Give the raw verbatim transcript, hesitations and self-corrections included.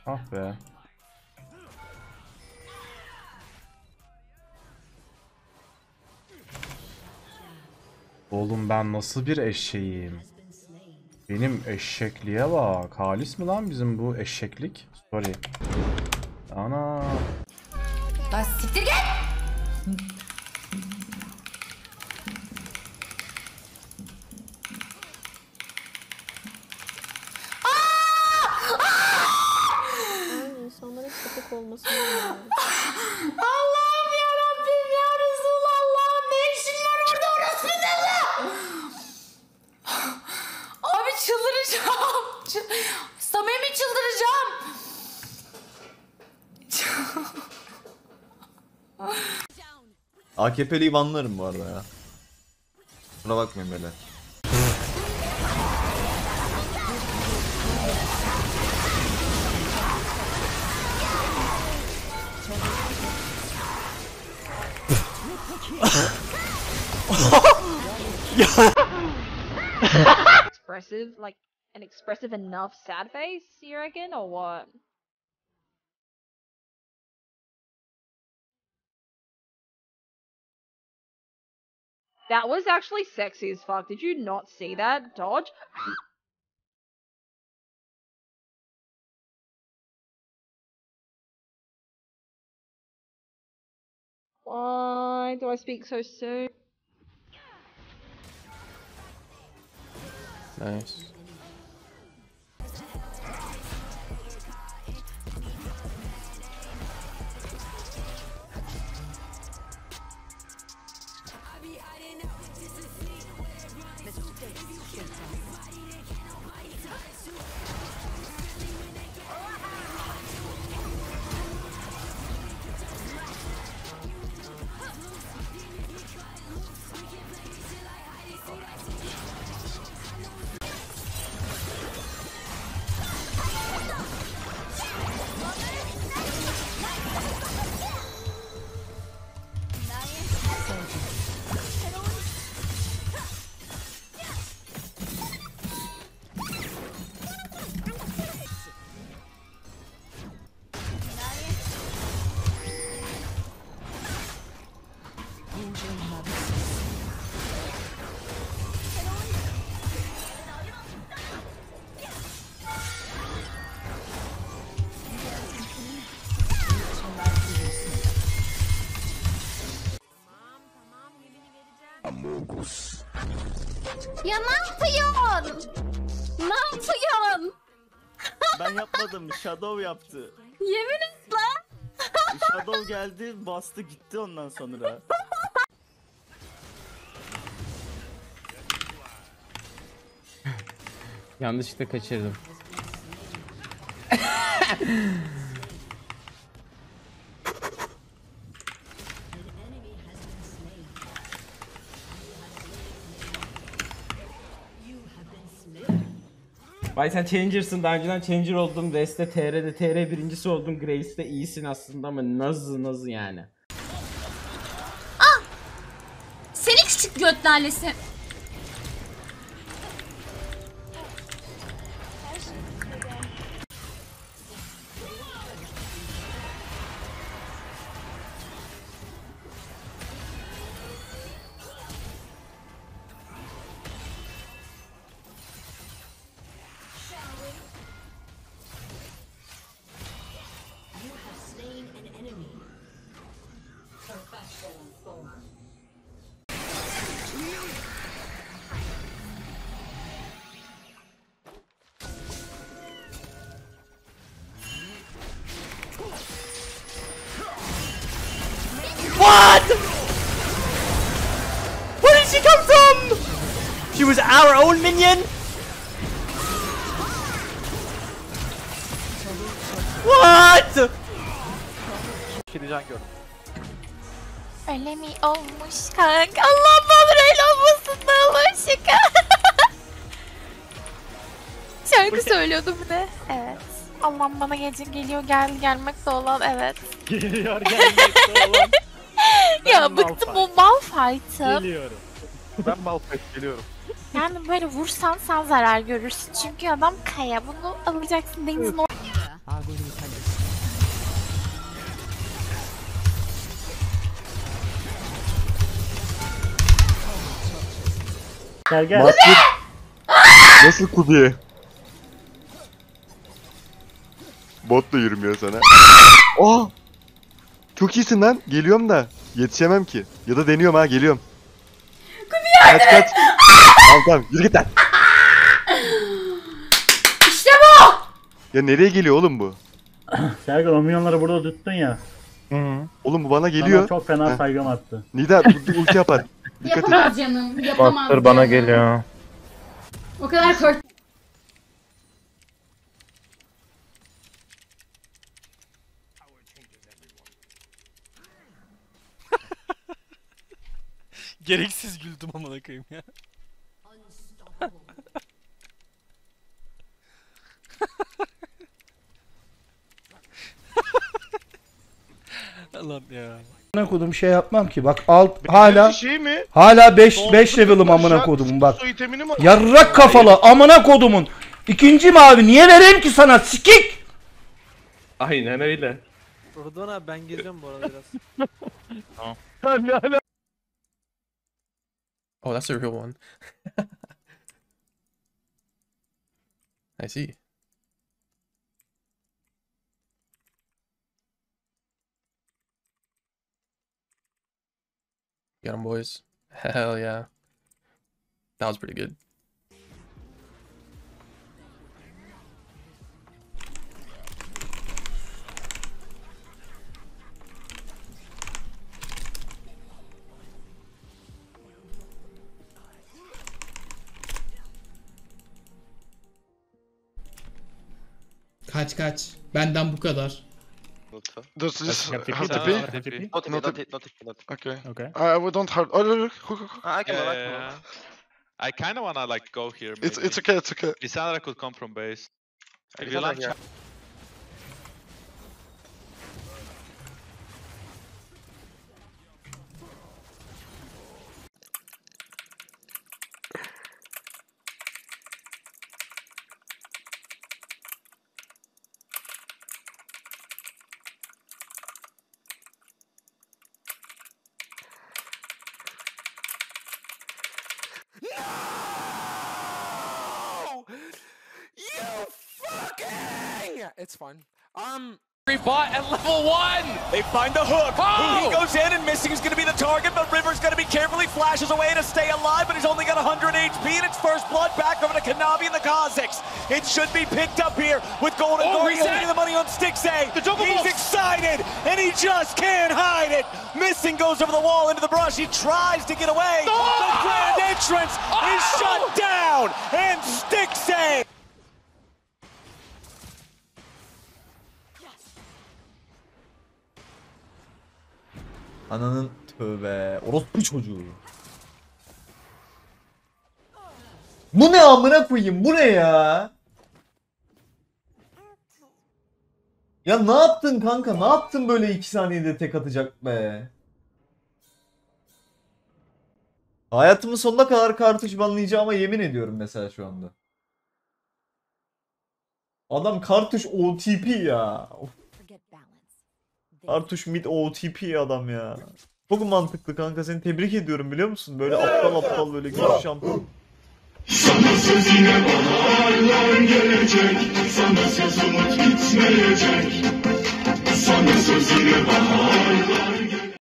Ah be. Oğlum ben nasıl bir eşeğim? Benim eşekliğe bak. Halis mi lan bizim bu eşeklik? Sorry. Ana. Lan siktir git! İnsanların köpek olmasını bilmiyorum. Allah'ım yarabbim ya Resulallah, ne işin var orada, orası ne? Abi çıldıracağım. Çı- Samimi çıldıracağım. A K P'liyi banlarım bu arada ya. Buna bakmayın böyle. Expressive, like an expressive enough sad face, you reckon, or what? That was actually sexy as fuck. Did you not see that dodge? Why do I speak so soon? Nice. Ya ne yapıyorsun? Ne yapıyorsun? Ben yapmadım, Shadow yaptı. Yemin et lan. Shadow geldi, bastı gitti ondan sonra. Yanlışlıkla kaçırdım. Vay sen Changer'sın, daha önceden Changer oldum, West'te T R'de T R birincisi oldum, Grace'de iyisin aslında ama nazı nazı yani. Ah! Seni küçük göt lalesi. What? Where did she come from? She was our own minion? What? Öyle mi olmuş kanka? Allah'ım ne olur öyle olmasın, ne olur şaka. Şarkı söylüyordu bir de. Evet. Allah'ım bana gece geliyor geldi gelmekte olan, evet. Geliyor gelmekte olan. Ya bıktım o Malphite'ı. Geliyorum. Ben Malphite geliyorum. Yani böyle vursan sen zarar görürsün. Çünkü adam kaya. Bunu alacaksın denizin ortasına. Gel gel. Nasıl Kubiye? Bot da yürümüyor sana. Oh! Çok iyisin lan. Geliyorum da. Yetişemem ki. Ya da deniyorum ha. Geliyorum. Kubiye kaç kaç. Tamam tamam. Yürü git lan. İşte bu. Ya nereye geliyor oğlum bu? Sergen o milyonları burada tuttun ya. Oğlum bu bana geliyor. Sana çok fena Heh. saygım attı. Nida bu- bu ulti yapar. Dikkat et. Yapamaz canım. Yapamaz. Master bana canım. geliyor. O kadar kort. Gereksiz güldüm amına koyayım ya. Lan ya. Amına kodum şey yapmam ki. Bak alt hala Şey mi? hala beş beş level'ım amına kodumun bak. Yarrak kafalı amına kodumun. İkinci mavi niye vereyim ki sana sikik? Aynen öyle. Rıdvan abi ben gireceğim bu arada biraz. Oh, that's a real one. I see. Got 'em, boys. Hell yeah. That was pretty good. Kaç kaç. Benden bu kadar. This is Have have to to be? be. Have to be? Not not not not. Okay. Okay. I we don't have. Oh look look look. I can yeah, I kind of wanna like go here. Maybe. It's it's okay it's okay. Lissandra could come from base. If you Lissandra launch, here. You fucking! It's fine. Um. Bot at level one! They find the hook! Oh! He goes in and Missing is going to be the target, but River's going to be carefully flashes away to stay alive, but he's only got one hundred H P, and it's first blood back over to Kanavi and the Kazakhs. It should be picked up here with Golden oh, Guardian taking the money on Stixxay. He's excited, and he just can't hide it. Missing goes over the wall into the brush. He tries to get away. Oh! The grand entrance oh! is shut down, and Stixxay. Ananın tövbe. Orospu çocuğu. Bu ne amına koyayım? Bu ne ya? Ya ne yaptın kanka? Ne yaptın böyle iki saniyede tek atacak be? Hayatımın sonuna kadar kartuş banlayacağıma yemin ediyorum mesela şu anda. Adam kartuş O T P ya. Of. Kartuş mid O T P adam ya. Çok mantıklı kanka, seni tebrik ediyorum biliyor musun? Böyle aptal aptal böyle güçlü şampiyon. Sana söz yine baharlar gelecek. Sana söz umut bitmeyecek. Sana söz yine baharlar gelecek.